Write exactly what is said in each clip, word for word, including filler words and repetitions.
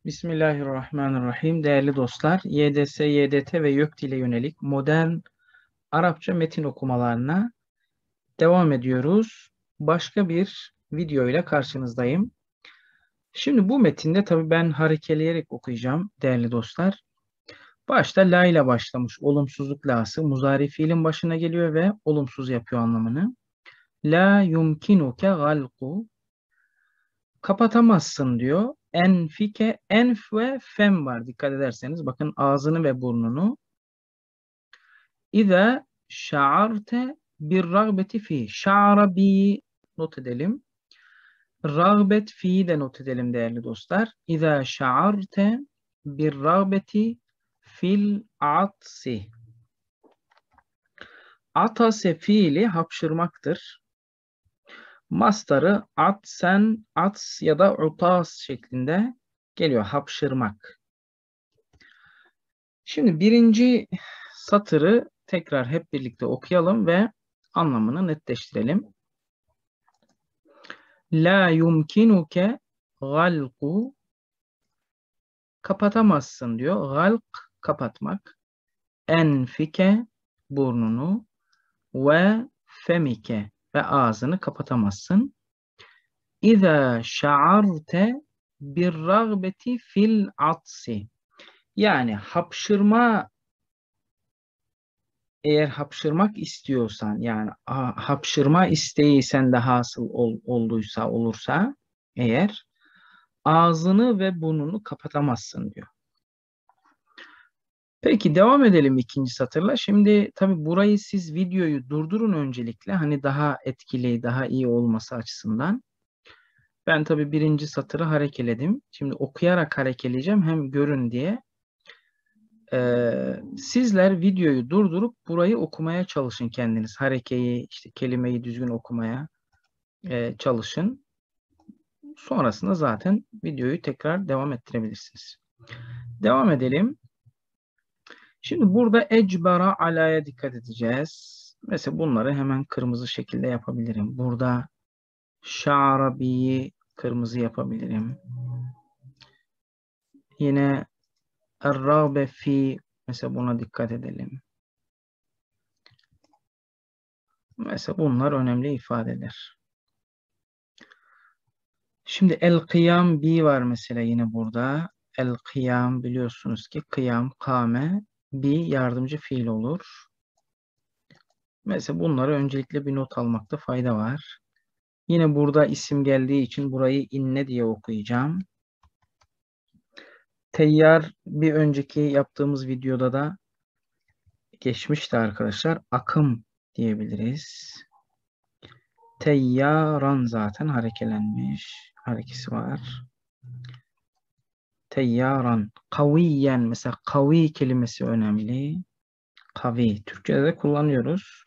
Bismillahirrahmanirrahim. Değerli dostlar, Y D S, Y D T ve YÖKDİL'e yönelik modern Arapça metin okumalarına devam ediyoruz. Başka bir video ile karşınızdayım. Şimdi bu metinde tabii ben harekeleyerek okuyacağım değerli dostlar. Başta la ile başlamış olumsuzluk la'sı muzari fiilin başına geliyor ve olumsuz yapıyor anlamını. La yumkinuke galku, kapatamazsın diyor. Enfike, enf ve fem var. Dikkat ederseniz bakın ağzını ve burnunu. İza şa'arte bir ragbeti fi. Şa'ra bi not edelim. Ragbet fi de not edelim değerli dostlar. İza şa'arte bir ragbeti fil atsi. Atase fiili hapşırmaktır. Mastarı atsen, ats ya da utas şeklinde geliyor. Hapşırmak. Şimdi birinci satırı tekrar hep birlikte okuyalım ve anlamını netleştirelim. La yumkinuke galku, kapatamazsın diyor. Galk, kapatmak. Enfike, burnunu. Ve femike, ve ağzını kapatamazsın. İza şa'arte bir ragbeti fil atsi. Yani hapşırma, eğer hapşırmak istiyorsan, yani hapşırma isteği sende hasıl ol, olduysa, olursa eğer ağzını ve burnunu kapatamazsın diyor. Peki devam edelim ikinci satırla. Şimdi tabii burayı siz videoyu durdurun öncelikle. Hani daha etkili, daha iyi olması açısından. Ben tabii birinci satırı harekeledim. Şimdi okuyarak harekeleyeceğim hem görün diye. Ee, sizler videoyu durdurup burayı okumaya çalışın kendiniz. Harekeyi, işte kelimeyi düzgün okumaya e, çalışın. Sonrasında zaten videoyu tekrar devam ettirebilirsiniz. Devam edelim. Şimdi burada ecbara alaya dikkat edeceğiz. Mesela bunları hemen kırmızı şekilde yapabilirim. Burada şa'rabiyi kırmızı yapabilirim. Yine er-râbe fi, mesela buna dikkat edelim. Mesela bunlar önemli ifadeler. Şimdi el-kıyam bi var mesela yine burada. El-kıyam, biliyorsunuz ki kıyam, kâme, bi yardımcı fiil olur. Mesela bunları öncelikle bir not almakta fayda var. Yine burada isim geldiği için burayı inne diye okuyacağım. Teyyar bir önceki yaptığımız videoda da geçmişti arkadaşlar. Akım diyebiliriz. Teyyaran zaten harekelenmiş. Harekesi var. Teyyaran. Kaviyen, mesela kavi kelimesi önemli. Kavi. Türkçe'de de kullanıyoruz.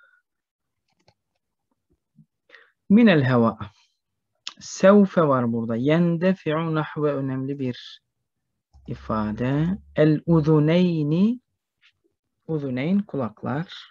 Minel heva. Sevfe var burada. Yendefi'u nahve önemli bir ifade. El uzuneyni, uzuneyn kulaklar.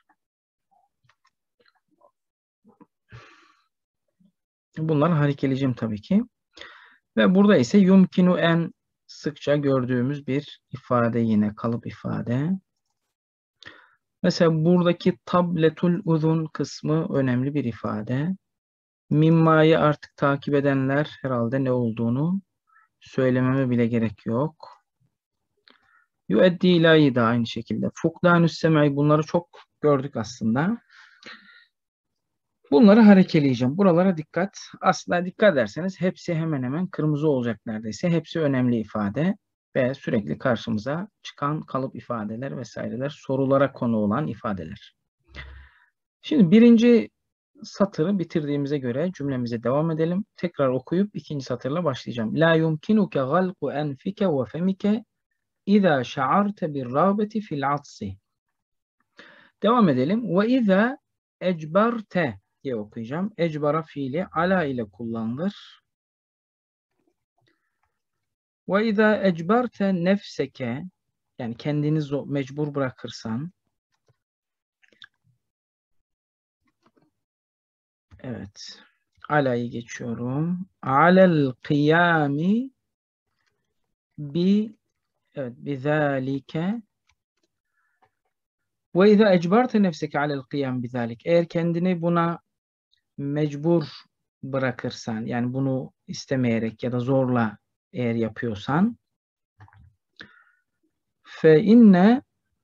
Bunları harekeleyeceğim tabii ki. Ve burada ise yumkinu en sıkça gördüğümüz bir ifade, yine kalıp ifade. Mesela buradaki tabletul uzun kısmı önemli bir ifade. Mimmayı artık takip edenler herhalde ne olduğunu söylememe bile gerek yok. Yueddi ilahi da aynı şekilde. Fukdanü's sem'i, bunları çok gördük aslında. Bunları harekeleyeceğim. Buralara dikkat. Aslında dikkat ederseniz hepsi hemen hemen kırmızı olacak neredeyse. Hepsi önemli ifade ve sürekli karşımıza çıkan kalıp ifadeler vesaireler, sorulara konu olan ifadeler. Şimdi birinci satırı bitirdiğimize göre cümlemize devam edelim. Tekrar okuyup ikinci satırla başlayacağım. La yumkinuke galqu enfike ve femike iza şa'arte bir rağbeti fil atsi. Devam edelim. Ve iza ecbarte diye okuyacağım. Ecbara fiili ala ile kullanılır. Ve iza ecbarte nefseke, yani kendini mecbur bırakırsan, evet, ala'yı geçiyorum. Alel kıyami bi evet bizalike ve izâ ecbarte nefseke alel kıyam bizalik. Eğer kendini buna mecbur bırakırsan, yani bunu istemeyerek ya da zorla eğer yapıyorsan, fe inne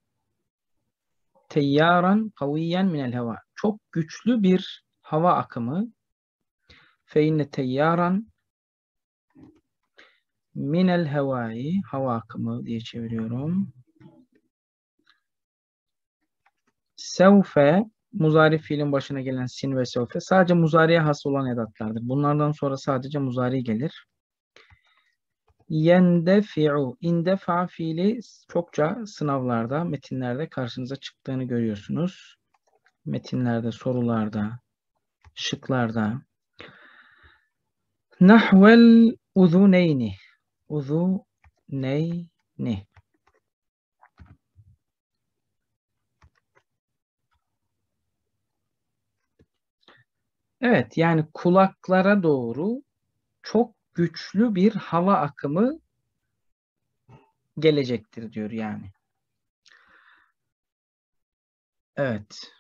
teyyaran kaviyen minel heva. Çok güçlü bir hava akımı. Fe inne teyyaran minel hevai, hava akımı diye çeviriyorum. Sevfe, muzari fiilin başına gelen sin ve sevfe sadece muzariye has olan edatlardır. Bunlardan sonra sadece muzari gelir. Yendefi'u, indefa fiili çokça sınavlarda, metinlerde karşınıza çıktığını görüyorsunuz. Metinlerde, sorularda, şıklarda. Nahvel uzuneyni, uzuneyni. Evet, yani kulaklara doğru çok güçlü bir hava akımı gelecektir diyor yani. Evet.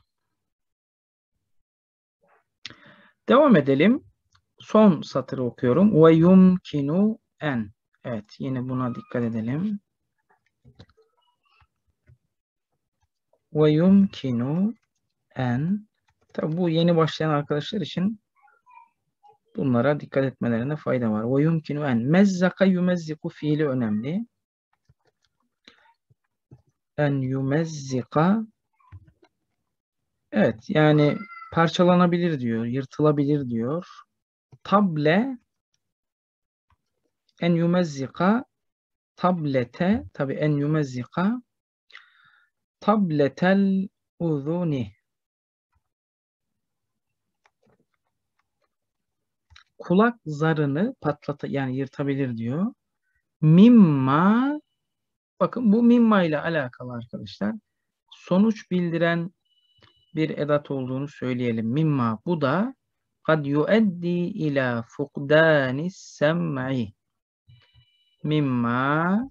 Devam edelim. Son satırı okuyorum. Ve yumkinu en. Evet, yine buna dikkat edelim. Ve yumkinu en. Tabi bu yeni başlayan arkadaşlar için bunlara dikkat etmelerine fayda var. Ve yumkinu en. Mezzaka yumezziku fiili önemli. En yumezzika. Evet, yani parçalanabilir diyor, yırtılabilir diyor. Table en yumezzika tablete, tabi en yumezzika tabletel uzuni. Kulak zarını patlat, yani yırtabilir diyor. Mimma, bakın bu mimma ile alakalı arkadaşlar. Sonuç bildiren bir edat olduğunu söyleyelim. Mimma, bu da kad yueddi ila fukdanis sem'i. Mimma,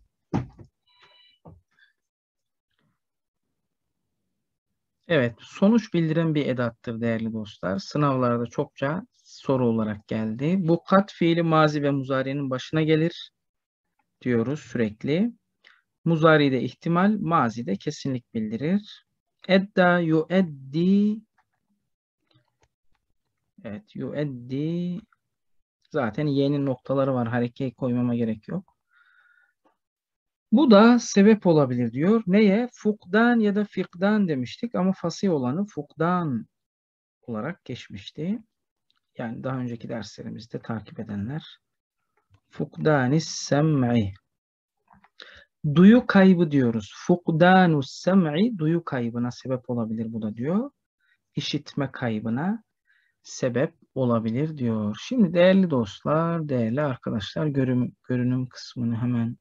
evet, sonuç bildiren bir edattır değerli dostlar. Sınavlarda çokça soru olarak geldi. Bu kat fiili mazi ve muzari'nin başına gelir diyoruz sürekli. Muzari'de ihtimal, mazide kesinlik bildirir. Edda yueddi, evet, yueddi, zaten y'nin noktaları var. Harekeye koymama gerek yok. Bu da sebep olabilir diyor. Neye? Fukdan ya da fikdan demiştik ama fasih olanı fukdan olarak geçmişti. Yani daha önceki derslerimizde takip edenler. Fukdanis sem'i. Duyu kaybı diyoruz. Fukdanus sem'i, duyu kaybına sebep olabilir bu da diyor. İşitme kaybına sebep olabilir diyor. Şimdi değerli dostlar, değerli arkadaşlar, görünüm, görünüm kısmını hemen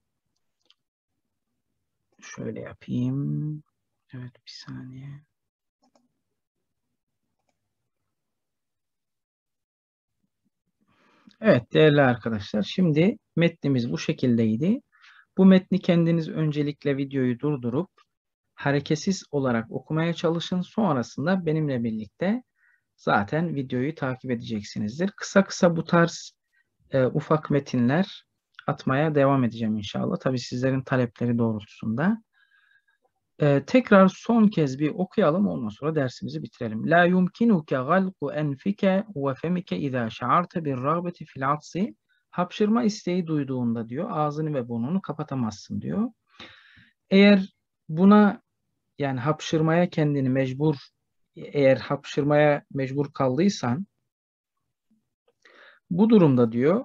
şöyle yapayım. Evet, bir saniye. Evet değerli arkadaşlar, şimdi metnimiz bu şekildeydi. Bu metni kendiniz öncelikle videoyu durdurup hareketsiz olarak okumaya çalışın. Sonrasında benimle birlikte zaten videoyu takip edeceksinizdir. Kısa kısa bu tarz e, ufak metinler atmaya devam edeceğim inşallah. Tabii sizlerin talepleri doğrultusunda. E, tekrar son kez bir okuyalım. Ondan sonra dersimizi bitirelim. La yumkinuke galqu enfike ve femike izâ şa'arte bir rağbeti fil atsi. Hapşırma isteği duyduğunda diyor, ağzını ve burnunu kapatamazsın diyor. Eğer buna, yani hapşırmaya kendini mecbur, eğer hapşırmaya mecbur kaldıysan, bu durumda diyor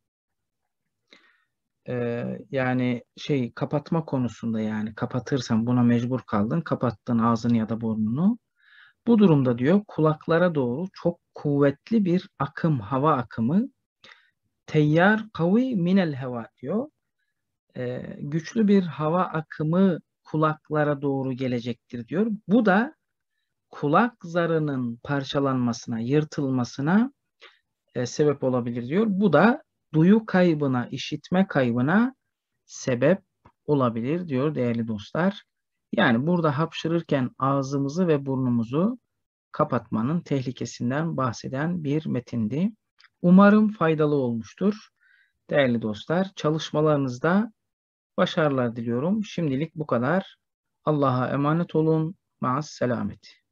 e, yani şey kapatma konusunda, yani kapatırsan, buna mecbur kaldın, kapattın ağzını ya da burnunu. Bu durumda diyor kulaklara doğru çok kuvvetli bir akım, hava akımı, teyyar kavi minel heva diyor. E, güçlü bir hava akımı kulaklara doğru gelecektir diyor. Bu da kulak zarının parçalanmasına, yırtılmasına e, sebep olabilir diyor. Bu da duyu kaybına, işitme kaybına sebep olabilir diyor değerli dostlar. Yani burada hapşırırken ağzımızı ve burnumuzu kapatmanın tehlikesinden bahseden bir metindi. Umarım faydalı olmuştur. Değerli dostlar, çalışmalarınızda başarılar diliyorum. Şimdilik bu kadar. Allah'a emanet olun. Maas selamet.